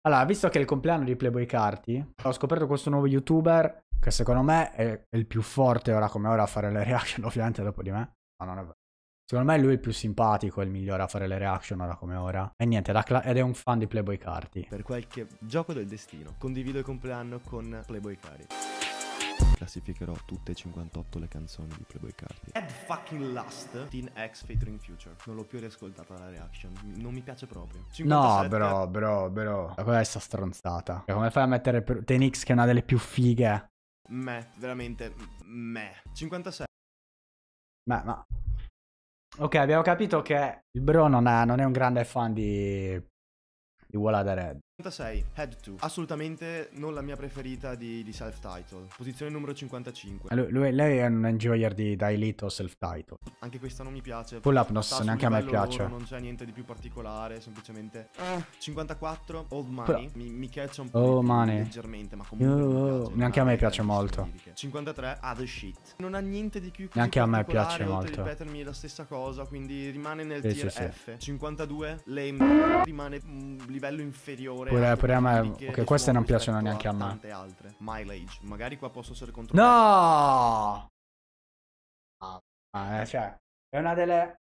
Allora, visto che è il compleanno di Playboy Carti, ho scoperto questo nuovo youtuber che secondo me è il più forte ora come ora a fare le reaction, ovviamente dopo di me. Ma non è vero. Secondo me lui è il più simpatico, il migliore a fare le reaction ora come ora. E niente, ed è un fan di Playboy Carti. Per qualche gioco del destino, condivido il compleanno con Playboy Carti. Classificherò tutte e 58 le canzoni di Playboy Carti. Ed fucking Last, Teen X featuring Future. Non l'ho più riascoltata la reaction, non mi piace proprio. 57. No, bro. Quella è sta stronzata. Come fai a mettere Ten X che è una delle più fighe? Veramente, 56. Ma... Ok, abbiamo capito che il bro non è un grande fan di Walla the Red. 56, Head 2. Assolutamente non la mia preferita di self-title. Posizione numero 55. Lei è un enjoyer di Dailito self-title. Anche questa non mi piace. Pull up neanche a me piace. Non c'è niente di più particolare, semplicemente 54, Old Money. Mi catcha un po' Oh, money. leggermente, ma comunque neanche a me piace molto. 53, The Shit. Non ha niente di più neanche a me piace oltre molto. Ripetermi la stessa cosa, quindi rimane nel sì, tier sì. F. 52, Lame rimane un livello inferiore. Pure a me, ok, queste non piacciono neanche a me. Tante altre. Mileage, magari qua posso essere controllato. No! Cioè, è una delle...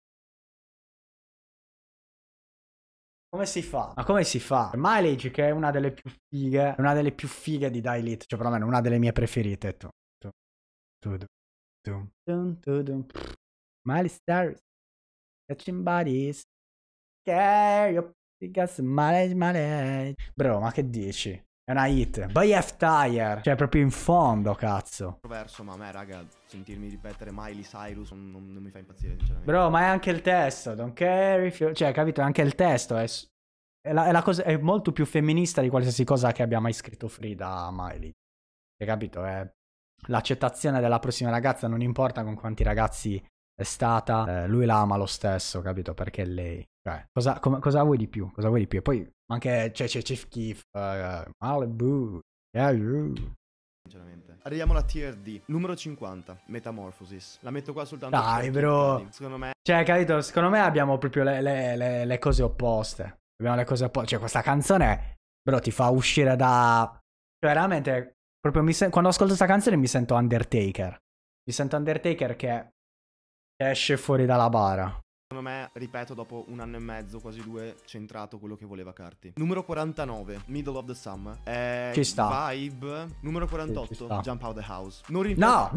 Come si fa? Ma come si fa? Mileage, che è una delle più fighe, è una delle più fighe di Dailito, cioè perlomeno una delle mie preferite. Miley Cyrus, catching bodies, care, mileage. Bro, ma che dici? È una hit. Poi F-Tire, cioè proprio in fondo, cazzo. Verso, ma a me, raga, sentirmi ripetere Miley Cyrus non mi fa impazzire, sinceramente. Bro, ma è anche il testo, don't care if you... Cioè, capito? Anche il testo la cosa, è molto più femminista di qualsiasi cosa che abbia mai scritto Frida a Miley. Hai capito? È l'accettazione della prossima ragazza, non importa con quanti ragazzi è stata, lui la ama lo stesso, capito? Perché è lei. Cioè, cosa vuoi di più? Cosa vuoi di più? E poi anche c'è Chief Keef, Malibu, yeah, you. Sinceramente. Arriviamo alla tier D, numero 50, Metamorphosis. La metto qua soltanto. Dai, bro. Secondo me. Cioè, capito? Secondo me abbiamo proprio le cose opposte. Abbiamo le cose opposte. Cioè, questa canzone, bro, ti fa uscire da... Cioè, veramente, proprio quando ascolto questa canzone mi sento Undertaker. Mi sento Undertaker che esce fuori dalla bara. Secondo me, ripeto, dopo un anno e mezzo, quasi 2, centrato quello che voleva Carti. Numero 49, Middle of the Summer. Ci sta. Vibe. Numero 48, ci sta. Jump Out the House. No!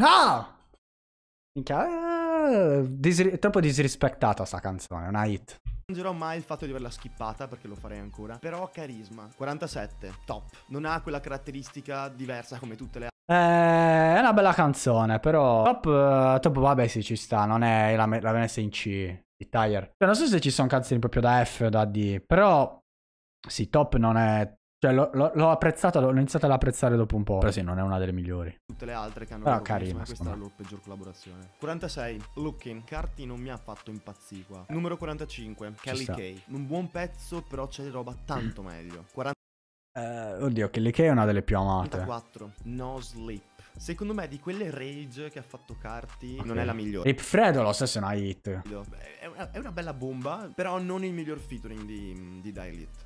Minchia, è troppo disrispettata sta canzone, è una hit. Non dirò mai il fatto di averla skippata, perché lo farei ancora. Però carisma. 47, top. Non ha quella caratteristica diversa come tutte le altre. È una bella canzone, però top vabbè sì, ci sta, non è la messa in C di Tire. Cioè, non so se ci sono canzoni proprio da F o da D, però sì, top non è... Cioè l'ho apprezzato, l'ho iniziato ad apprezzare dopo un po'. Però sì, non è una delle migliori. Tutte le altre che hanno... Però carina, questa è la loro peggior collaborazione. 46, Looking. Carti non mi ha fatto impazzire qua. Numero 45, Kelly Kay. Un buon pezzo, però c'è roba tanto meglio. Oddio, Kelly Kay è una delle più amate. 44, No Sleep. Secondo me di quelle rage che ha fatto Carti non è la migliore. Rip Fredo lo stesso è una hit. È una bella bomba, però non il miglior featuring di Dailito.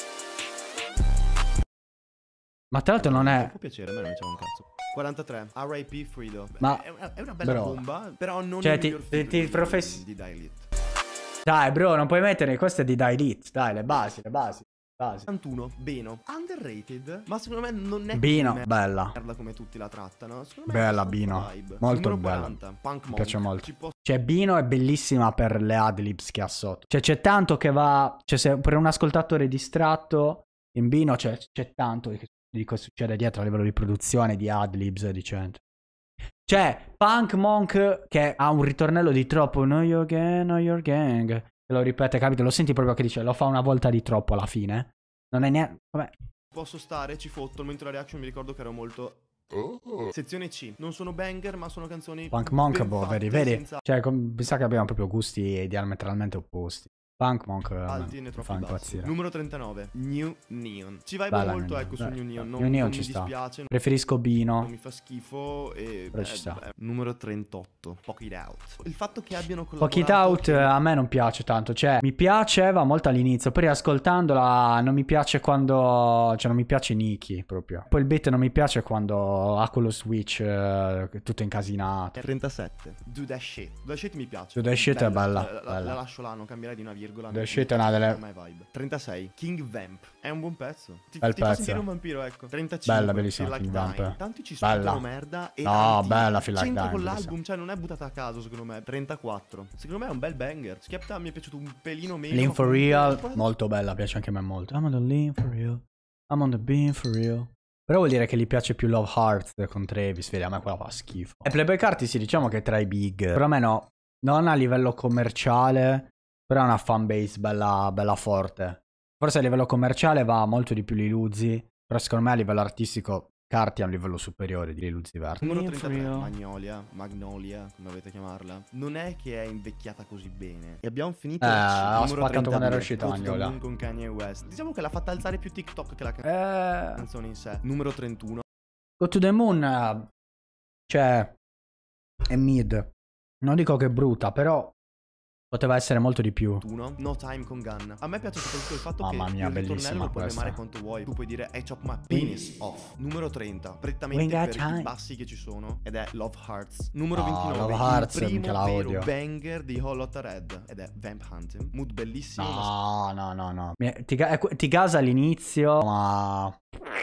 Ma tra l'altro non è... Può piacere, a me non c'è un cazzo. 43, R.I.P. Fredo. Ma... È una bella bomba, però non cioè, il miglior featuring di Dailito. Dai bro, non puoi mettere queste di Dailito. Dai, le basi. 41, Bino. Underrated, ma secondo me non è Bino, bella. Come tutti la trattano. Secondo me bella Bino. Molto bella. 40, Punk Mi piace Monk. molto. Cioè Bino è bellissima per le adlibs che ha sotto. Cioè c'è tanto che va... Cioè se per un ascoltatore distratto in Bino c'è tanto di cosa succede dietro a livello di produzione, di adlibs e di cento. C'è Punk Monk che ha un ritornello di troppo. Know your gang, know your gang. E lo ripete, capito? Lo senti proprio che dice, lo fa una volta di troppo alla fine. Non è neanche... Vabbè. Posso stare, ci fotto, mentre la reaction mi ricordo che ero molto... Sezione C. Non sono banger, ma sono canzoni... Punk Monk, boh, vedi? Senza... Cioè, mi sa che abbiamo proprio gusti diametralmente opposti. Punk Monk alti né mi troppi fa bassi. impazzire. Numero 39, New Neon. Ci vai Bella molto, New ecco, Neon. su New Neon. New Neon non ci mi sta. dispiace, Preferisco non Bino. mi fa schifo e Però ci sta. numero 38, Poke It Out. Il fatto che abbiano Poke It collaborato Out a me non piace tanto. Cioè, mi piaceva molto all'inizio. Poi ascoltandola non mi piace quando... Cioè, non mi piace Nicki proprio. Poi il beat non mi piace quando ha quello switch tutto incasinato. 37, Do That Shit. Do That Shit mi piace. Do That Shit è bella, La bella. lascio là, non cambierei di una virgola. Do That Shit è una delle... My vibe. 36, King Vamp. È un buon pezzo. Ti Bel fa pezzo. sentire un vampiro, ecco. 35, Bella, bellissima, Feel Like King Vamp. Dying. Tanti ci Bella. sputtano merda e No, tanti bella Feel Like c'entra Dying, con bellissima. l'album, cioè non è buttata a caso secondo me. 34. Secondo me è un bel banger. Skepta mi è piaciuto un pelino meno. Lean ma for comunque- real, molto bella, piace anche a me molto. I'm on the lean for real. I'm on the beam for real. Però vuol dire che gli piace più Love Hearts con Travis, vedi, a me quella fa schifo. E Playboy Carti sì, diciamo che è tra i big. Però a me no, non a livello commerciale, però è una fanbase bella, bella forte. Forse a livello commerciale va molto di più Lil Uzi, però secondo me a livello artistico Carti ha un livello superiore di Lil Uzi Vert. Numero 33, Magnolia, come avete chiamarla. Non è che è invecchiata così bene. E abbiamo finito ho numero spaccato quando era 32, uscita Go to the Magnolia. Moon con Kanye West. Diciamo che l'ha fatta alzare più TikTok che la Go canzone in sé. Numero 31, to the Moon, cioè, è mid. Non dico che è brutta, però poteva essere molto di più. No Time con Gunna. A me piace soprattutto il fatto Mamma che mia, il bellissima ritornello lo puoi questa. memare quanto vuoi. Tu puoi dire I chop my penis off. Numero 30, prettamente We got per time. i bassi che ci sono, ed è Love Hearts. Numero No, 29, Love Hearts, il mica la primo vero odio. banger di Holotta Red, ed è Vamp Hunting. Mood bellissimo. No. Ti gasa all'inizio, ma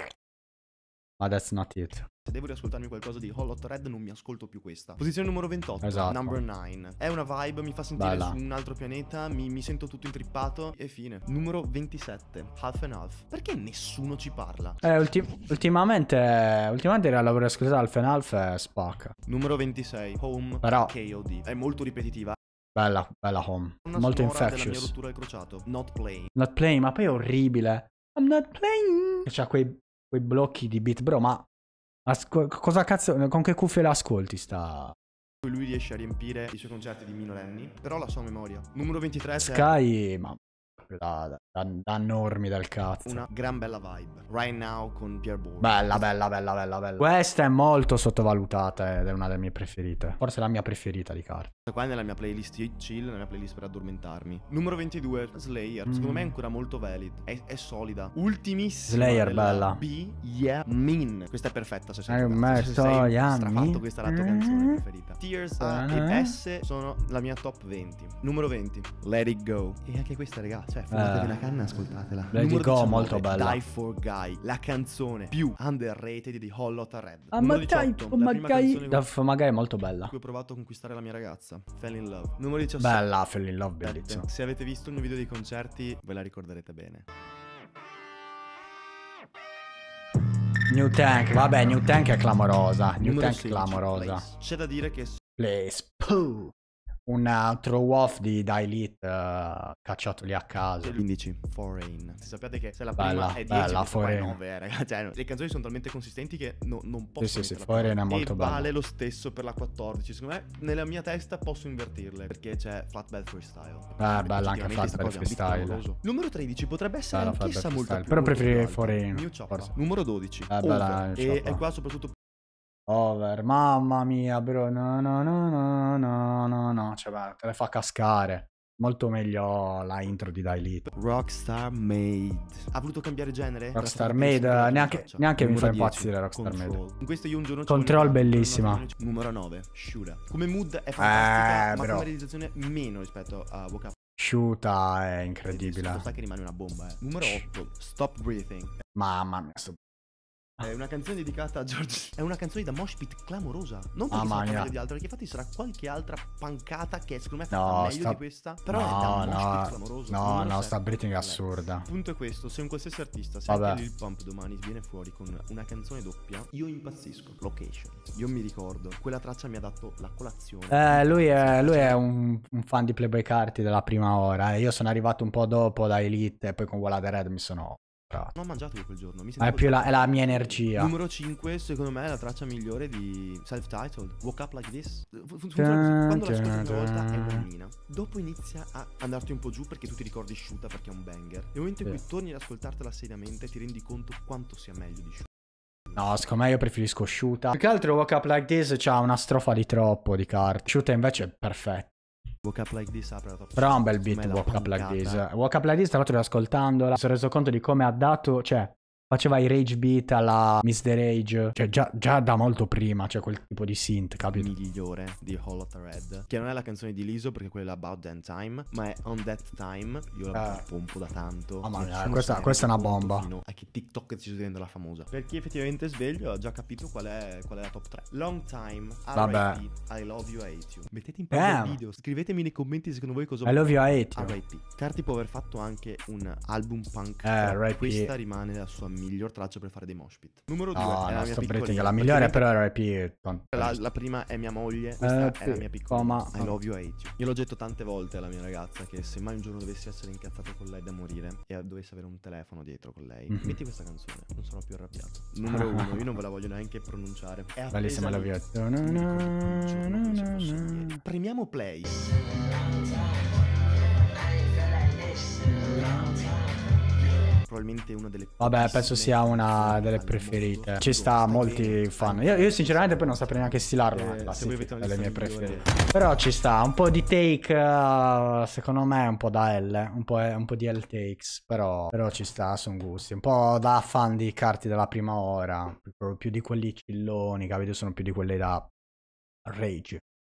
that's not it. Se devo riascoltarmi qualcosa di Holotta Red non mi ascolto più questa. Posizione numero 28, Esatto. Number 9. È una vibe, mi fa sentire Bella. su un altro pianeta, mi sento tutto intrippato e fine. Numero 27, Half and Half. Perché nessuno ci parla? Ultimamente la lavoro esclusiva Half and Half spacca. Numero 26, Home Però- KOD. È molto ripetitiva. Bella Home. Una Molto sonora della mia infectious. rottura al crociato. Not Playing. Not playing, ma poi è orribile. I'm not playing. C'ha quei blocchi di beat, bro, ma cosa cazzo, con che cuffie l'ascolti sta? Lui riesce a riempire i suoi concerti di minorenni, però la sua memoria. Numero 23 c'è Sky, ma da normi del cazzo. una gran bella vibe. Right Now con Pierre Bourne. Bella. Questa è molto sottovalutata ed è una delle mie preferite. Forse la mia preferita di Carti. Questa qua è nella mia playlist chill, nella mia playlist per addormentarmi. Numero 22, Slayer. Secondo me è ancora molto valid. È solida. Ultimissima. Slayer, della bella. B, Yeah, Mean. Questa è perfetta se sei Mean. strafatto, questa è la tua canzone preferita. Tears A e S sono la mia top 20. Numero 20, Let It Go. E anche questa, raga, cioè, fumatevi una canna e ascoltatela. Let It Numero Go, 19, molto bella. Die For Guy, la canzone più underrated di Holotta Red. Ah, Numero magari, 18, la prima canzone con magari è molto bella. cui ho provato a conquistare la mia ragazza, Fell in Love. Numero 17, Bella, Fell in Love, bellissima. se avete visto il mio video dei concerti ve la ricorderete bene. New Tank, vabbè, New Tank è clamorosa. New Numero Tank 16, clamorosa. Place. C'è da dire che Place. Pooh. Un throw off di Elite cacciato lì a caso. 15, Foreign. Se sappiate che se la Bella, prima è 10 bella, questa qua è Foreign. 9, ragazzi. Cioè, le canzoni sono talmente consistenti che non posso Sì, metterla Foreign prima. è molto e bella. vale lo stesso per la 14. Secondo me nella mia testa posso invertirle perché c'è Flatbed Freestyle. Bella anche Flatbed Freestyle. Numero 13 potrebbe essere Bella anch'essa Flatbed molto Freestyle, più però molto preferirei più alta. Foreign, New Choppa. forse. Numero 12, Bella Over. New E Choppa. è qua soprattutto Over, mamma mia, bro. No. Cioè, beh, te le fa cascare. Molto meglio la intro di Elite. Rockstar Made. Ha voluto cambiare genere? Rockstar Era stato Made, pensato neanche mi Numero fa 10, impazzire Rockstar Control. Made. In questo io un giorno ci Control, voglio mettere bellissima. Numero 9, Shura. Come mood è fantastica, ma bro. come realizzazione meno rispetto a Woke Up. Shoota è incredibile. Sai che rimane una bomba, Numero 8, Stop Breathing. Mamma mia, È una canzone dedicata a George. È una canzone da mosh pit clamorosa. Non perché Mamma sia mia. meglio di altro, perché infatti sarà qualche altra pancata che secondo me No, fa meglio sta- di questa. Però è da no, mosh pit clamoroso. no, Numero no, 7, sta breathing è Let's. assurda. Il punto è questo, se un qualsiasi artista, se Vabbè. anche Lil Pump domani viene fuori con una canzone doppia, io impazzisco. Location. Io mi ricordo, quella traccia mi ha dato la colazione. Lui è un fan di Playboy Carti della prima ora. Io sono arrivato un po' dopo da Elite e poi con Walla the Red mi sono Non ho mangiato io quel giorno. Mi Ma è più è la mia energia. Numero 5, secondo me, è la traccia migliore di Self-Titled. Woke Up Like This. Funziona così. Quando l'ascolti la prima volta è bellina. Dopo inizia a andarti un po' giù perché tu ti ricordi Shuta perché è un banger. Nel momento in cui torni ad ascoltartela seriamente ti rendi conto quanto sia meglio di Shuta. No, secondo me io preferisco Shuta. Più che altro Woke Up Like This c'ha una strofa di troppo di carte. Shuta invece è perfetto. Woke Up Like This apre la top. Però è un bel beat Woke Up Like This. Woke Up Like This, tra l'altro, ascoltandola, mi sono reso conto di come ha dato, cioè, faceva i rage beat alla Miss The Rage. Cioè, già da molto prima, cioè, quel tipo di synth, capito? Migliore di Hall of the Red. Che non è la canzone di Lizzo, perché quella è About That Time, ma è On That Time. Io la pompo da tanto. Oh, ma questa è una bomba. Fino a che TikTok si diventa la famosa. Per chi effettivamente è sveglio ha già capito qual è la top 3. Long Time, R.I.P. I Love You, I Hate You. Mettete in pausa il video, scrivetemi nei commenti secondo voi cosa I Love You, I Hate You. R.I.P. Carti può aver fatto anche un album punk. R.I.P. Questa rimane la sua miglior traccia per fare dei mosh pit. Numero 2 No, è la mia piccolina. La migliore però è R.I.P. La prima è mia moglie, questa è la mia piccola. I Love You, I Hate You. Io l'ho detto tante volte alla mia ragazza che se mai un giorno dovessi essere incazzato con lei da morire e dovessi avere un telefono dietro con lei, metti questa canzone, non sarò più arrabbiato. Numero 1, io non ve la voglio neanche pronunciare. È bellissima la via. Premiamo play. Probabilmente una delle. Vabbè, penso sia una delle preferite. Ci sta, molti fan. Io sinceramente poi non saprei neanche stilarlo, ma è classica, delle mie preferite. Però ci sta, un po' di take, secondo me è un po' da L, un po' di L takes, però ci sta, sono gusti. Un po' da fan di carte della prima ora, più di quelli cilloni, capito? Sono più di quelli da rage.